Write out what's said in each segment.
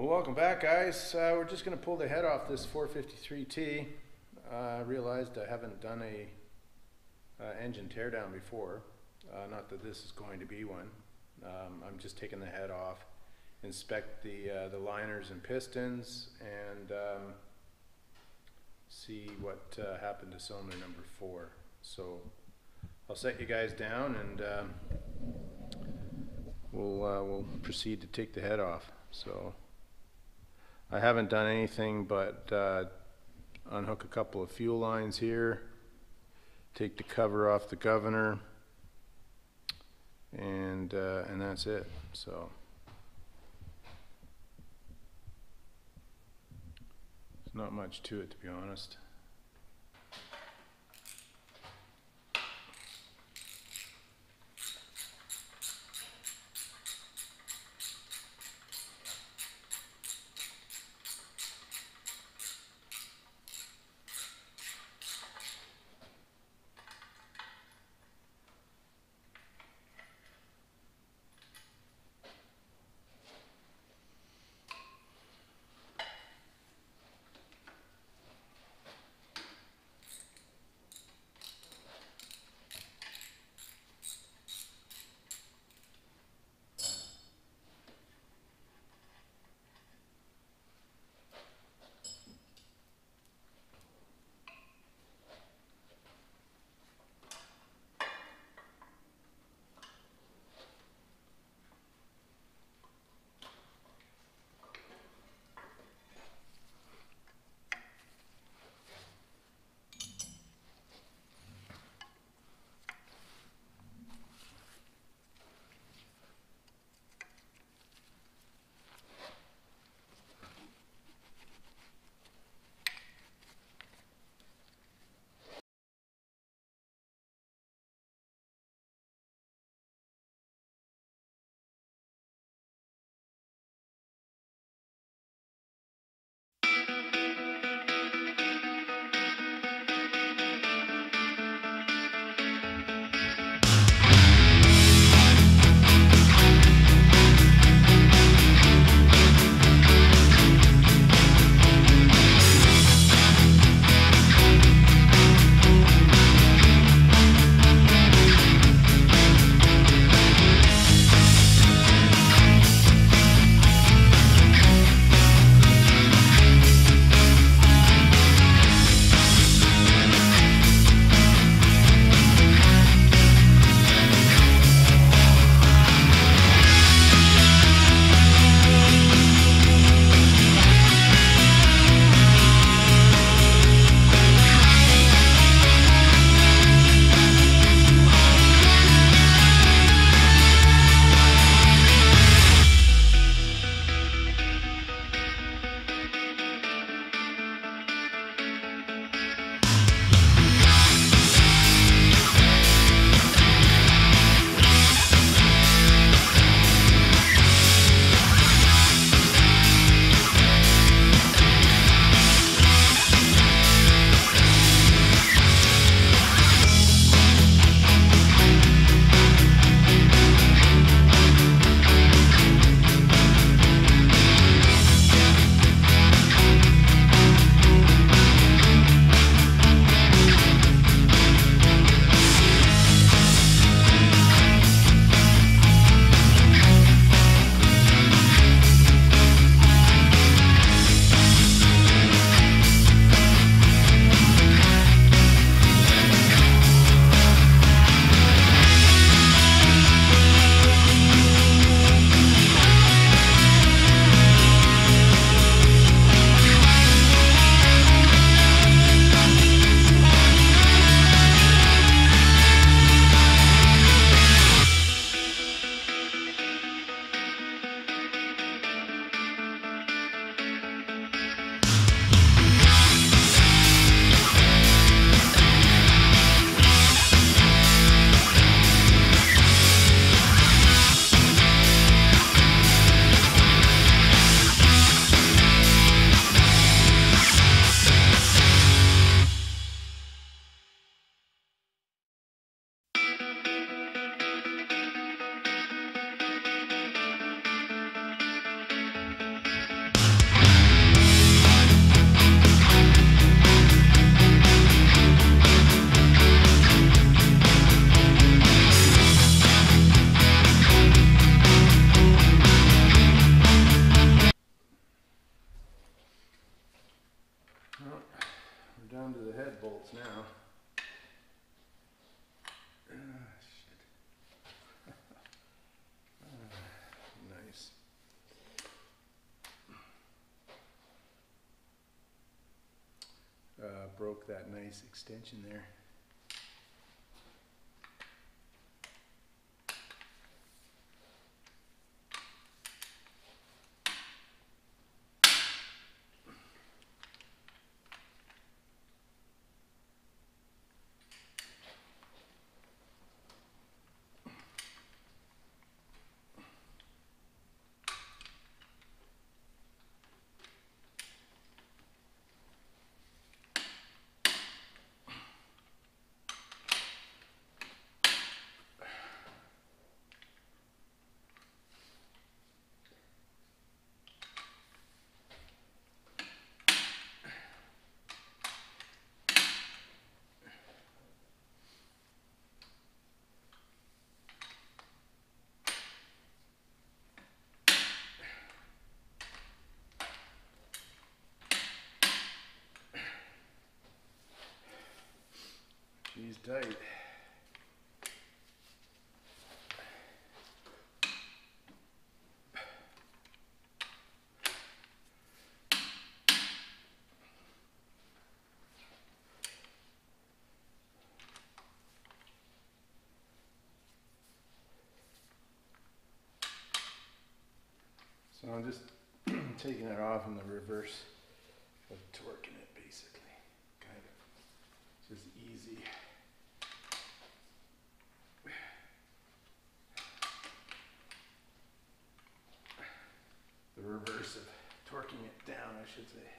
Well, welcome back, guys. We're just going to pull the head off this 453T. I realized I haven't done a engine teardown before. Not that this is going to be one. I'm just taking the head off, inspect the liners and pistons, and see what happened to cylinder number 4. So I'll set you guys down, and we'll proceed to take the head off. So I haven't done anything but unhook a couple of fuel lines here, take the cover off the governor, and that's it. So there's not much to it, to be honest. now. Shit. Nice. Broke that nice extension there. She's tight. So I'm just taking it off in the reverse of torquing it, basically. Kind of just easy. The reverse of torquing it down, I should say.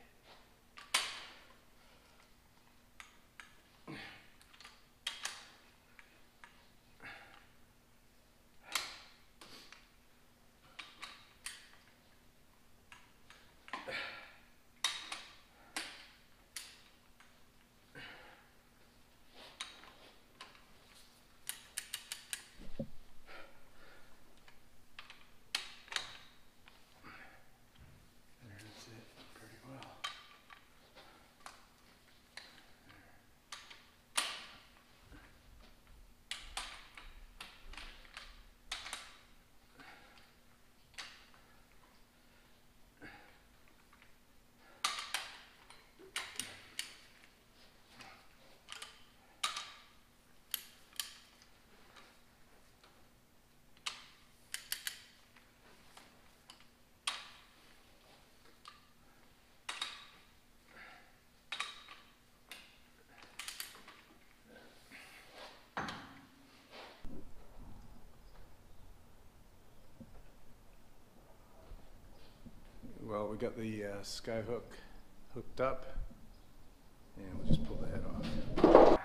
Well, we got the sky hook hooked up, and we'll just pull the head off.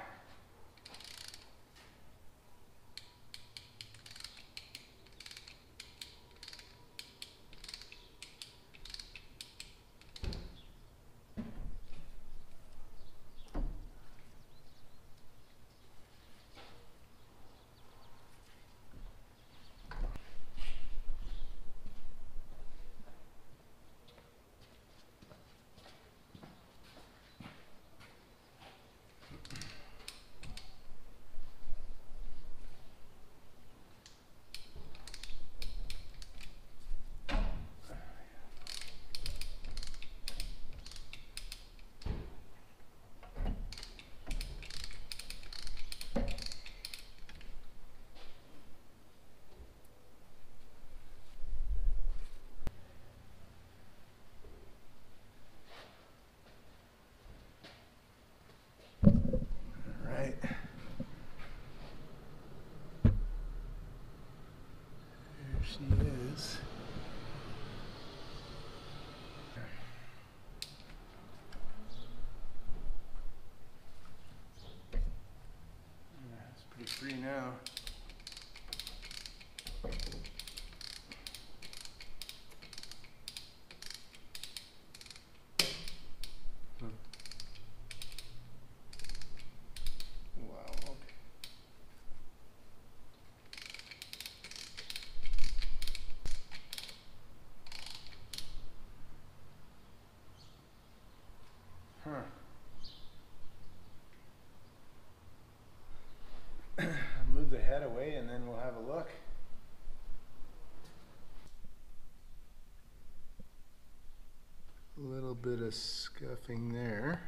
bit of scuffing there.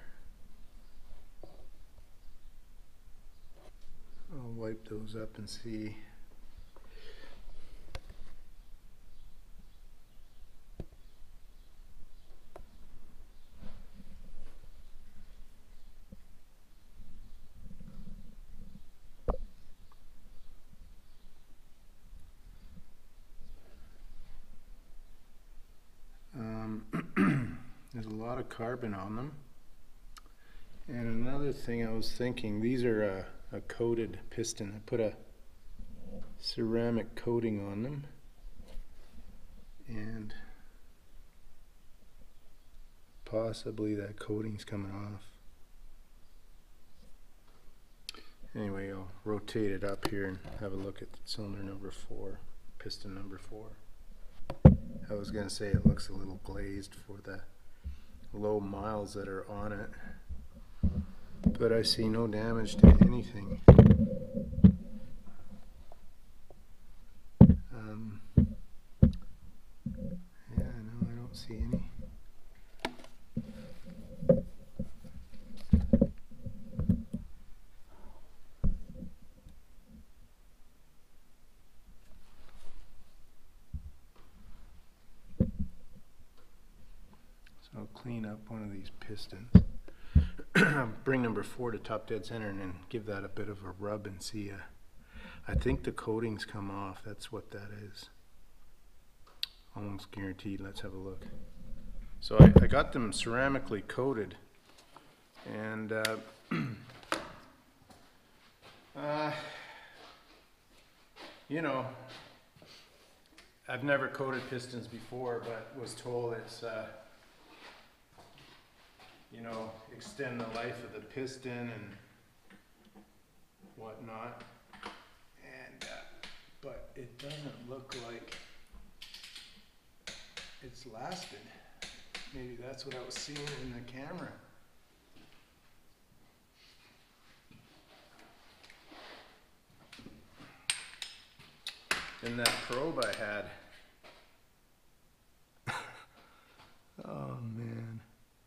I'll wipe those up and see. There's a lot of carbon on them. And another thing I was thinking, these are a coated piston. I put a ceramic coating on them, and possibly that coating's coming off. Anyway, I'll rotate it up here and have a look at cylinder number 4, piston number 4. I was going to say it looks a little glazed for the low miles that are on it, but I see no damage to anything. Yeah, no, I don't see any. So I'll clean up one of these pistons. Bring number 4 to top dead center and then give that a bit of a rub and see. I think the coating's come off. That's what that is. Almost guaranteed. Let's have a look. So I got them ceramically coated, and you know, I've never coated pistons before, but was told it's you know, extend the life of the piston and whatnot, and but it doesn't look like it's lasted. Maybe that's what I was seeing in the camera. In that probe I had. Oh man.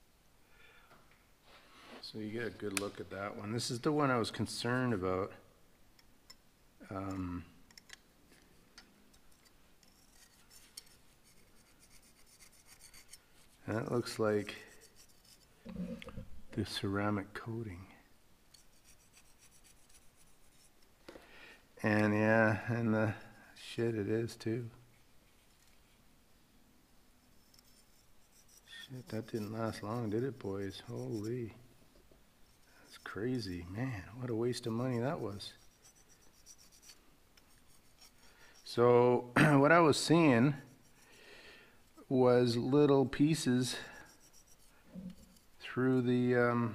So you get a good look at that one. This is the one I was concerned about. That looks like the ceramic coating. And yeah, and the shit it is too. Shit, that didn't last long, did it, boys? Holy. That's crazy, man. What a waste of money that was. So what I was seeing was little pieces through the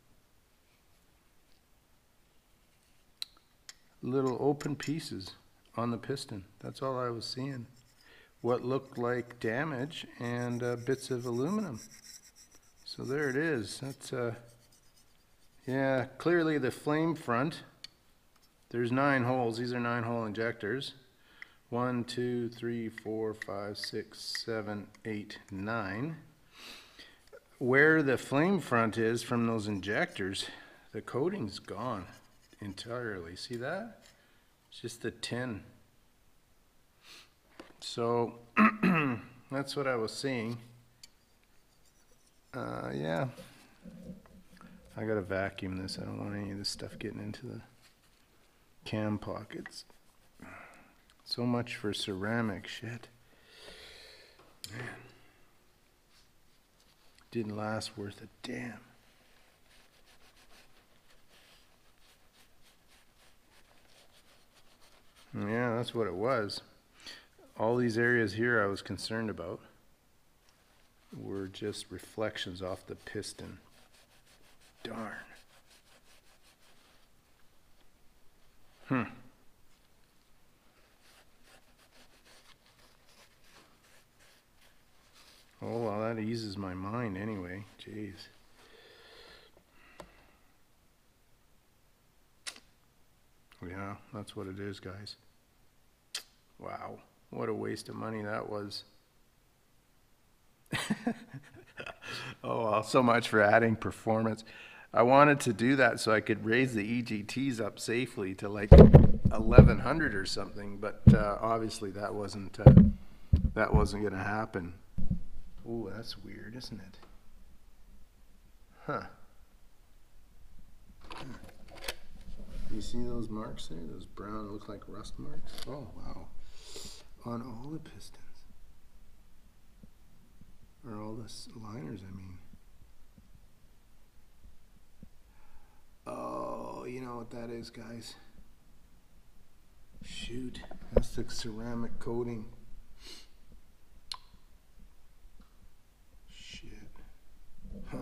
little open pieces on the piston. That's all I was seeing. What looked like damage and bits of aluminum. So there it is. That's yeah, clearly the flame front. There's 9 holes. These are 9-hole injectors. 1, 2, 3, 4, 5, 6, 7, 8, 9. Where the flame front is from those injectors, the coating's gone entirely. See that? It's just the tin. So that's what I was seeing. Yeah. I gotta vacuum this. I don't want any of this stuff getting into the cam pockets. So much for ceramic shit. Man. Didn't last worth a damn. Yeah, that's what it was. All these areas here I was concerned about were just reflections off the piston. Darn. Oh, well, that eases my mind anyway. Jeez. Yeah, that's what it is, guys. Wow, what a waste of money that was. Oh, well, so much for adding performance. I wanted to do that so I could raise the EGTs up safely to like 1100 or something, but obviously that wasn't going to happen. Ooh, that's weird, isn't it? Huh. You see those marks there? Those brown, look like rust marks? Oh, wow. On all the pistons. Or all the liners, I mean. Oh, you know what that is, guys? Shoot, that's the ceramic coating. Shit. Huh.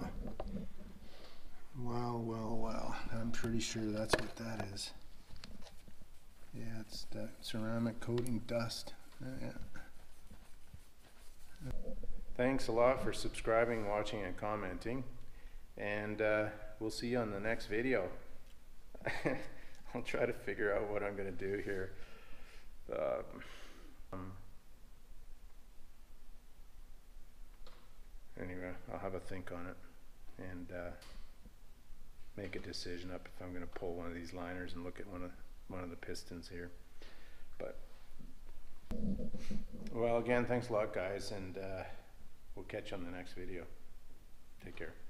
Well, well, well. I'm pretty sure that's what that is. Yeah, it's that ceramic coating dust. Yeah. Thanks a lot for subscribing, watching, and commenting. And we'll see you on the next video. I'll try to figure out what I'm going to do here. Anyway, I'll have a think on it and make a decision up if I'm going to pull one of these liners and look at one of the pistons here. But well, again, thanks a lot, guys, and we'll catch you on the next video. Take care.